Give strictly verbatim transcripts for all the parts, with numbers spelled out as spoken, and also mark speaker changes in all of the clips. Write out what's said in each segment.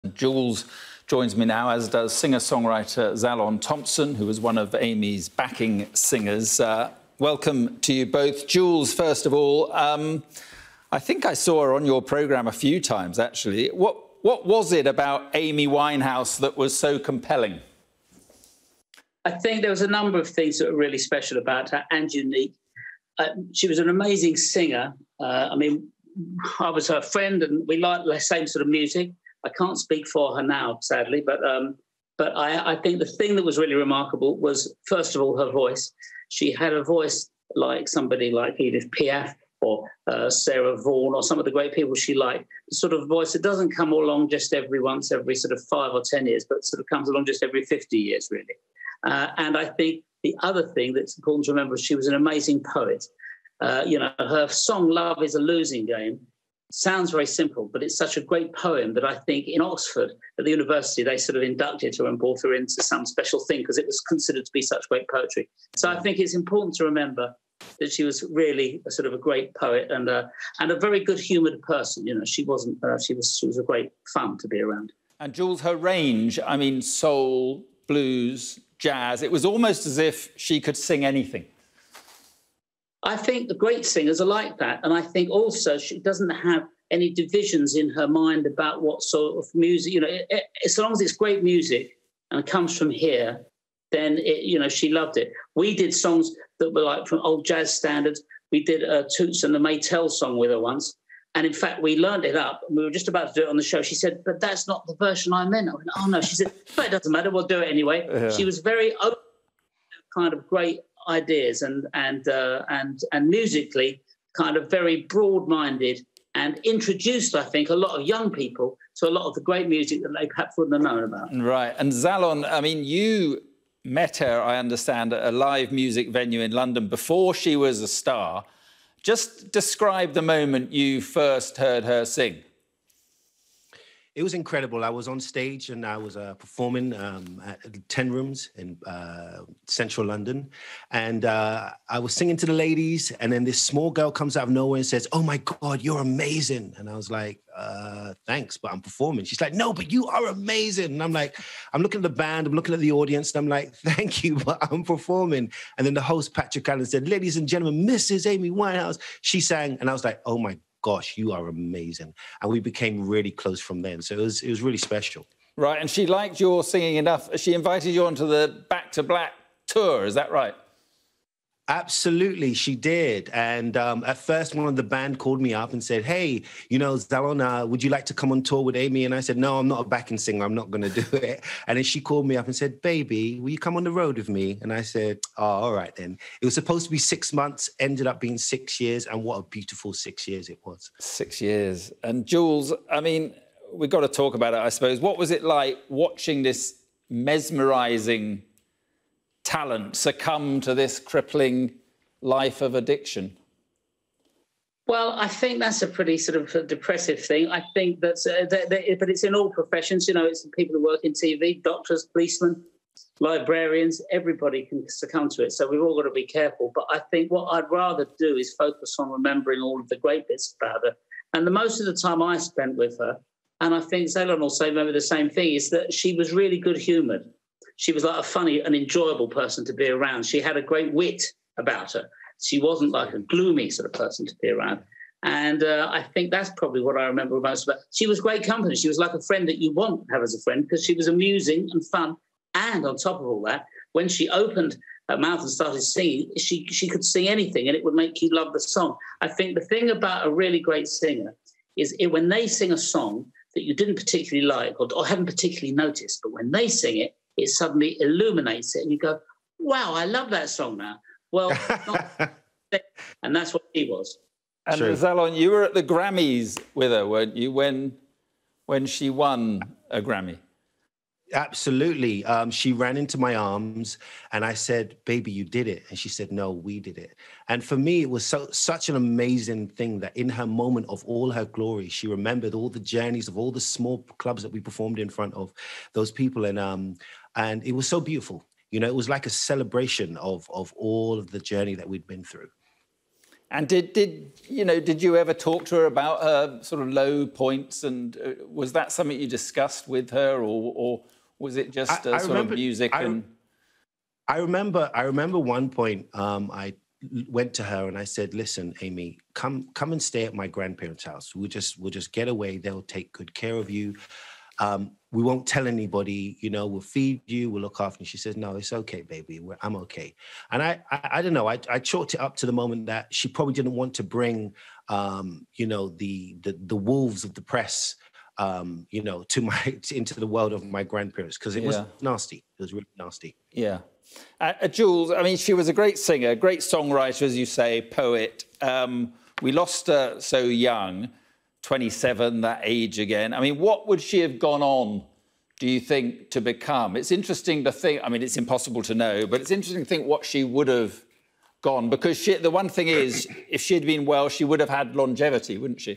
Speaker 1: Jools joins me now, as does singer-songwriter Zalon Thompson, who was one of Amy's backing singers. Uh, welcome to you both. Jools, first of all, um, I think I saw her on your programme a few times, actually. What, what was it about Amy Winehouse that was so compelling?
Speaker 2: I think there was a number of things that were really special about her and unique. Uh, she was an amazing singer. Uh, I mean, I was her friend and we liked the same sort of music. I can't speak for her now, sadly, but um, but I, I think the thing that was really remarkable was, first of all, her voice. She had a voice like somebody like Edith Piaf or uh, Sarah Vaughan or some of the great people she liked. The sort of voice that doesn't come along just every once, every sort of five or ten years, but sort of comes along just every fifty years, really. Uh, and I think the other thing that's important to remember is she was an amazing poet. Uh, you know, her song Love is a Losing Game sounds very simple, but it's such a great poem that I think in Oxford, at the university, they sort of inducted her and brought her into some special thing because it was considered to be such great poetry. So I think it's important to remember that she was really a sort of a great poet and a, and a very good-humoured person. You know, she wasn't, uh, she was, she was a great fun to be around.
Speaker 1: And Jools, her range, I mean, soul, blues, jazz, it was almost as if she could sing anything.
Speaker 2: I think the great singers are like that. And I think also she doesn't have any divisions in her mind about what sort of music, you know, it, it, as long as it's great music and comes from here, then, it, you know, she loved it. We did songs that were like from old jazz standards. We did uh, Toots and the Maytel song with her once. And in fact, we learned it up and we were just about to do it on the show. She said, but that's not the version I meant. I went, oh, no. She said, but it doesn't matter. We'll do it anyway. Yeah. She was very open to kind of great ideas and and uh, and and musically kind of very broad-minded and introduced, I think, a lot of young people to a lot of the great music that they perhaps wouldn't have known about.
Speaker 1: Right. And Zalon, I mean, you met her, I understand, at a live music venue in London before she was a star. Just describe the moment you first heard her sing.
Speaker 3: It was incredible. I was on stage and I was uh, performing um, at Ten Rooms in uh, central London. And uh, I was singing to the ladies. And then this small girl comes out of nowhere and says, oh, my God, you're amazing. And I was like, uh, thanks, but I'm performing. She's like, no, but you are amazing. And I'm like, I'm looking at the band, I'm looking at the audience. And I'm like, thank you, but I'm performing. And then the host, Patrick Allen, said, ladies and gentlemen, Missus Amy Winehouse. She sang. And I was like, oh, my God. Gosh, you are amazing. And we became really close from then. So it was, it was really special.
Speaker 1: Right, and she liked your singing enough. She invited you onto the Back to Black tour, is that right?
Speaker 3: Absolutely, she did. And um, at first, one of the band called me up and said, hey, you know, Zalon, uh, would you like to come on tour with Amy? And I said, no, I'm not a backing singer. I'm not going to do it. And then she called me up and said, baby, will you come on the road with me? And I said, oh, all right, then. It was supposed to be six months, ended up being six years. And what a beautiful six years it was.
Speaker 1: Six years. And Jools, I mean, we've got to talk about it, I suppose. What was it like watching this mesmerising talent succumb to this crippling life of addiction?
Speaker 2: Well, I think that's a pretty sort of depressive thing. I think that's, uh, that, that, but it's in all professions. You know, it's people who work in T V, doctors, policemen, librarians, everybody can succumb to it. So we've all got to be careful. But I think what I'd rather do is focus on remembering all of the great bits about her. And the most of the time I spent with her, and I think Zalon will say maybe the same thing, is that she was really good-humoured. She was like a funny and enjoyable person to be around. She had a great wit about her. She wasn't like a gloomy sort of person to be around. And uh, I think that's probably what I remember most about. She was great company. She was like a friend that you want to have as a friend because she was amusing and fun. And on top of all that, when she opened her mouth and started singing, she, she could sing anything and it would make you love the song. I think the thing about a really great singer is it, when they sing a song that you didn't particularly like or, or haven't particularly noticed, but when they sing it, it suddenly illuminates it and you go, wow, I love that song now. Well, not and that's what he was.
Speaker 1: And True. Zalon, you were at the Grammys with her, weren't you, when, when she won a Grammy?
Speaker 3: Absolutely. Um, she ran into my arms and I said, baby, you did it. And she said, no, we did it. And for me, it was so, such an amazing thing that in her moment of all her glory, she remembered all the journeys of all the small clubs that we performed in front of those people. And, um, and it was so beautiful. You know, it was like a celebration of, of all of the journey that we'd been through.
Speaker 1: And did, did, you know, did you ever talk to her about her sort of low points? And uh, was that something you discussed with her, or, or was it just uh,
Speaker 3: I, I
Speaker 1: sort
Speaker 3: remember,
Speaker 1: of music?
Speaker 3: I,
Speaker 1: and
Speaker 3: I remember, I remember one point um, I went to her and I said, "Listen, Amy, come, come and stay at my grandparents' house. We'll just, we'll just get away. They'll take good care of you. Um, we won't tell anybody, you know, we'll feed you, we'll look after you." She says, "No, it's okay, baby. We're, I'm okay." And I, I, I don't know, I, I chalked it up to the moment that she probably didn't want to bring, um, you know, the, the, the wolves of the press, um, you know, to my, into the world of my grandparents, because it yeah. was nasty. It was really nasty.
Speaker 1: Yeah. Uh, uh, Jools, I mean, she was a great singer, great songwriter, as you say, poet. Um, we lost her so young. twenty-seven, that age again. I mean, what would she have gone on, do you think, to become? It's interesting to think, I mean, it's impossible to know, but it's interesting to think what she would have gone, because she, the one thing is, if she had been well, she would have had longevity, wouldn't she?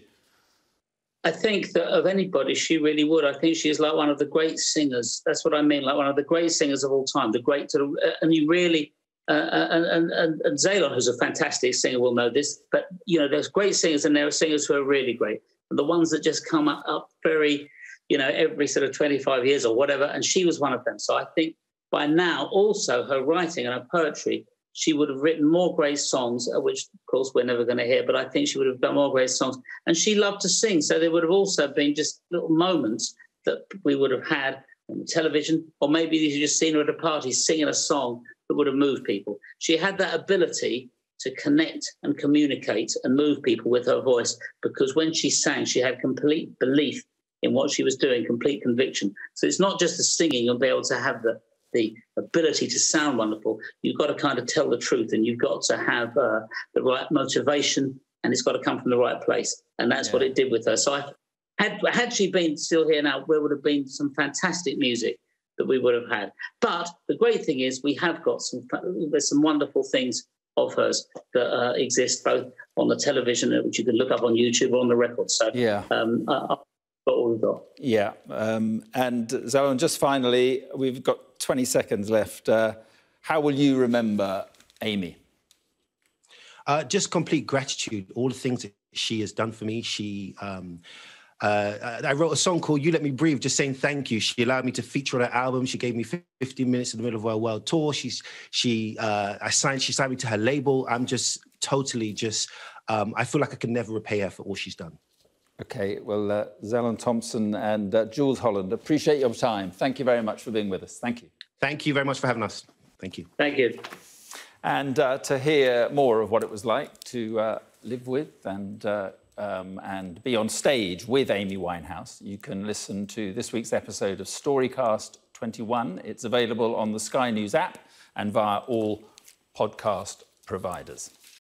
Speaker 2: I think that of anybody, she really would. I think she's like one of the great singers. That's what I mean, like one of the great singers of all time, the great, sort of, and you really, Uh, and, and, and Zalon, who's a fantastic singer, will know this. But, you know, there's great singers and there are singers who are really great. And the ones that just come up, up very, you know, every sort of twenty-five years or whatever. And she was one of them. So I think by now also her writing and her poetry, she would have written more great songs, which, of course, we're never going to hear. But I think she would have done more great songs. And she loved to sing. So there would have also been just little moments that we would have had on television, or maybe you just seen her at a party singing a song that would have moved people. She had that ability to connect and communicate and move people with her voice, because when she sang, she had complete belief in what she was doing, complete conviction. So it's not just the singing and be able to have the, the ability to sound wonderful. You've got to kind of tell the truth, and you've got to have uh, the right motivation, and it's got to come from the right place. And that's yeah. what it did with her. So I, had, had she been still here now, there would have been some fantastic music that we would have had. But the great thing is we have got some, there's some wonderful things of hers that uh, exist both on the television, which you can look up on YouTube, or on the record. So yeah, um, uh, I've got what we've got.
Speaker 1: Yeah, um, and Zalon, just finally, we've got twenty seconds left. Uh, how will you remember Amy?
Speaker 3: Uh, just complete gratitude, all the things that she has done for me. She... Um, Uh, I wrote a song called You Let Me Breathe, just saying thank you. She allowed me to feature on her album. She gave me fifteen minutes in the middle of her world tour. She's, she, uh, I signed, she signed me to her label. I'm just totally just, um, I feel like I can never repay her for all she's done.
Speaker 1: OK, well, uh, Zalon Thompson and uh, Jools Holland, appreciate your time. Thank you very much for being with us. Thank you.
Speaker 3: Thank you very much for having us. Thank you.
Speaker 2: Thank you.
Speaker 1: And uh, to hear more of what it was like to uh, live with and uh, Um, and be on stage with Amy Winehouse, you can listen to this week's episode of Storycast twenty-one. It's available on the Sky News app and via all podcast providers.